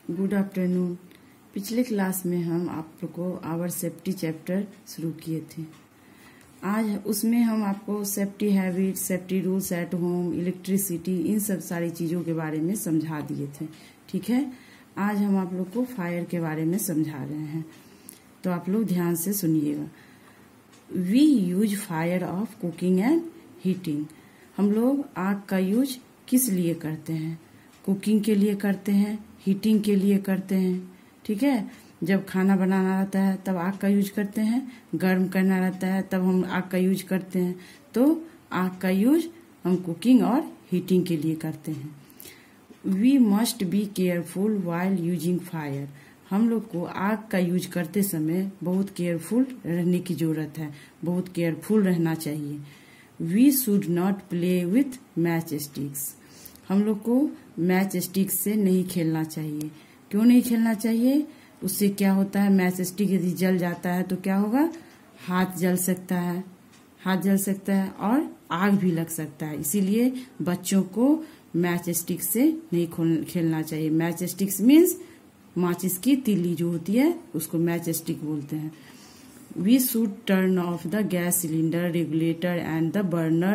Good afternoon. पिछले class में हम आप लोग को आवर सेफ्टी चैप्टर शुरू किए थे। आज उसमें हम आपको safety habit, safety rules at home, electricity, इन सब सारी चीज़ों के बारे में समझा दिए थे। ठीक है, आज हम आप लोग को फायर के बारे में समझा रहे हैं, तो आप लोग ध्यान से सुनिएगा। We use fire of cooking and heating. हम लोग आग का यूज किस लिए करते हैं? कुकिंग के लिए करते हैं, हीटिंग के लिए करते हैं। ठीक है, जब खाना बनाना रहता है तब आग का यूज करते हैं, गर्म करना रहता है तब हम आग का यूज करते हैं। तो आग का यूज हम कुकिंग और हीटिंग के लिए करते हैं। We must be careful while using fire. हम लोग को आग का यूज करते समय बहुत केयरफुल रहने की जरूरत है, बहुत केयरफुल रहना चाहिए। We should not play with match sticks. हम लोग को मैच स्टिक से नहीं खेलना चाहिए। क्यों नहीं खेलना चाहिए? उससे क्या होता है, मैच स्टिक यदि जल जाता है तो क्या होगा, हाथ जल सकता है, हाथ जल सकता है और आग भी लग सकता है। इसीलिए बच्चों को मैच स्टिक से नहीं खेलना चाहिए। मैच स्टिक्स मीन्स माचिस की तीली जो होती है उसको मैच स्टिक बोलते हैं। We should turn off the gas cylinder, regulator and the burner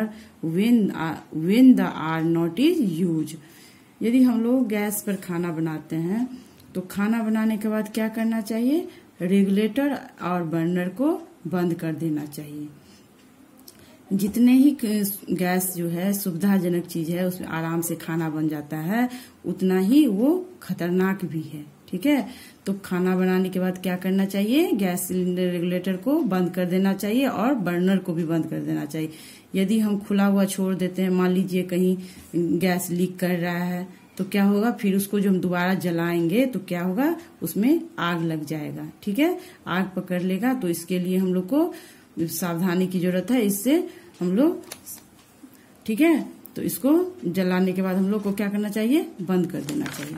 when the are not is used. यदि हम लोग गैस पर खाना बनाते हैं तो खाना बनाने के बाद क्या करना चाहिए? रेगुलेटर और बर्नर को बंद कर देना चाहिए। जितने ही गैस जो है सुविधाजनक चीज है, उसमें आराम से खाना बन जाता है, उतना ही वो खतरनाक भी है। ठीक है, तो खाना बनाने के बाद क्या करना चाहिए? गैस सिलेंडर रेगुलेटर को बंद कर देना चाहिए और बर्नर को भी बंद कर देना चाहिए। यदि हम खुला हुआ छोड़ देते हैं, मान लीजिए कहीं गैस लीक कर रहा है, तो क्या होगा, फिर उसको जो हम दोबारा जलाएंगे तो क्या होगा, उसमें आग लग जाएगा। ठीक है, आग पकड़ लेगा। तो इसके लिए हम लोग को सावधानी की जरूरत है। इससे हम लोग, ठीक है, तो इसको जलाने के बाद हम लोग को क्या करना चाहिए? बंद कर देना चाहिए।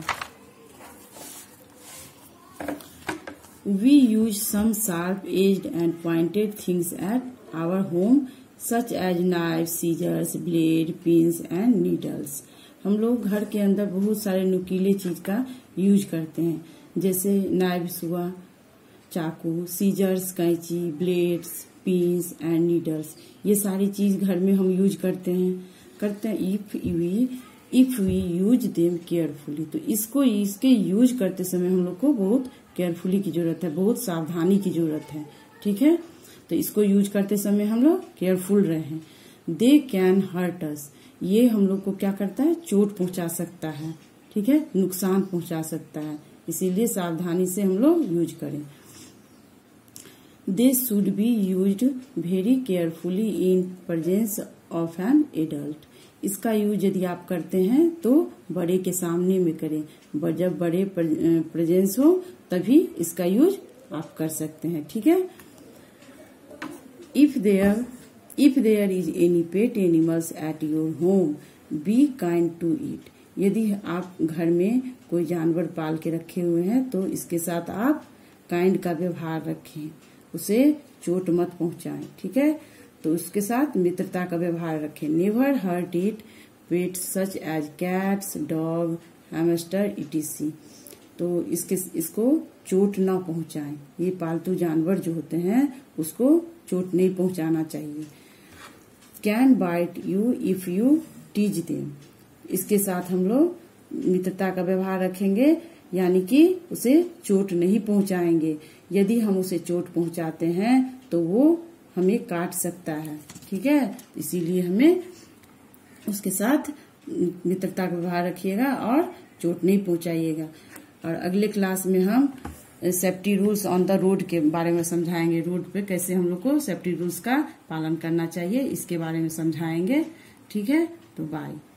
We use some sharp-edged and pointed things at our home, such as knives, scissors, blade, pins and needles. हम लोग घर के अंदर बहुत सारे नुकीले चीज का यूज करते हैं, जैसे नाइव्स हुआ, चाकू, सीजर्स कैंची, ब्लेड्स, पिन्स एंड नीडल्स। ये सारी चीज घर में हम यूज करते हैं। If we use them carefully. तो इसके यूज करते समय हम लोग को बहुत केयरफुली की जरूरत है, बहुत सावधानी की जरूरत है। ठीक है, तो इसको यूज करते समय हम लोग केयरफुल रहें। They can hurt us. ये हम लोग को क्या करता है? चोट पहुंचा सकता है। ठीक है, नुकसान पहुंचा सकता है, इसीलिए सावधानी से हम लोग यूज करें। They should be used very carefully in presence of an adult. इसका यूज यदि आप करते हैं तो बड़े के सामने में करें। जब बड़े प्रेजेंस हो तभी इसका यूज आप कर सकते हैं। ठीक है, if there is any pet animals at your home, be kind to it. यदि आप घर में कोई जानवर पाल के रखे हुए हैं तो इसके साथ आप काइंड का व्यवहार रखें, उसे चोट मत पहुंचाएं। ठीक है, तो उसके साथ मित्रता का व्यवहार रखें। Never hurt it pets such as cats, dog, hamster etc. तो इसको चोट ना पहुंचाएं। ये पालतू जानवर जो होते हैं उसको चोट नहीं पहुंचाना चाहिए। Can bite you if you tease them. इसके साथ हम लोग मित्रता का व्यवहार रखेंगे, यानी कि उसे चोट नहीं पहुंचाएंगे। यदि हम उसे चोट पहुंचाते हैं तो वो हमें काट सकता है। ठीक है, इसीलिए हमें उसके साथ मित्रता का व्यवहार रखिएगा और चोट नहीं पहुंचाइएगा। और अगले क्लास में हम safety rules on the road के बारे में समझाएंगे। रोड पे कैसे हम लोग को सेफ्टी रूल्स का पालन करना चाहिए, इसके बारे में समझाएंगे। ठीक है, तो बाय।